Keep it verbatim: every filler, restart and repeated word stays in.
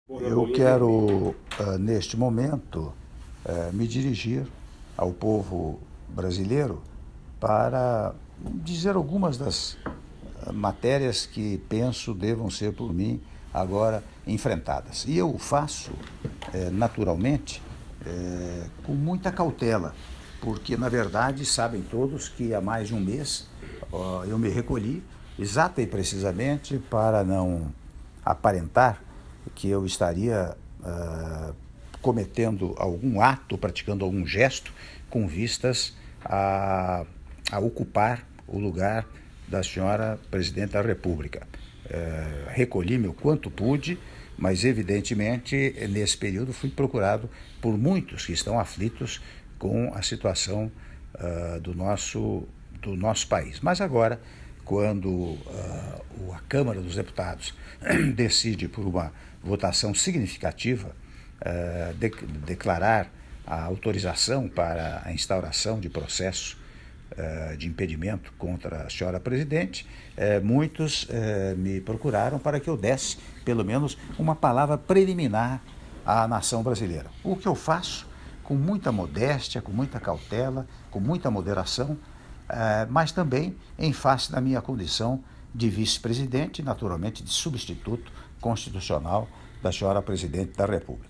Eu quero, uh, neste momento, uh, me dirigir ao povo brasileiro para dizer algumas das uh, matérias que penso devam ser por mim agora enfrentadas. E eu o faço, uh, naturalmente, uh, com muita cautela, porque, na verdade, sabem todos que há mais de um mês uh, eu me recolhi exata e precisamente para não aparentar que eu estaria uh, cometendo algum ato, praticando algum gesto com vistas a, a ocupar o lugar da senhora Presidente da República. Uh, recolhi-me o quanto pude, mas evidentemente nesse período fui procurado por muitos que estão aflitos com a situação uh, do, nosso, do nosso país. Mas agora, quando uh, a Câmara dos Deputados decide por uma votação significativa uh, de, declarar a autorização para a instauração de processo uh, de impedimento contra a senhora Presidente, uh, muitos uh, me procuraram para que eu desse, pelo menos, uma palavra preliminar à nação brasileira. O que eu faço com muita modéstia, com muita cautela, com muita moderação, Uh, mas também em face da minha condição de vice-presidente, naturalmente de substituto constitucional da senhora Presidente da República.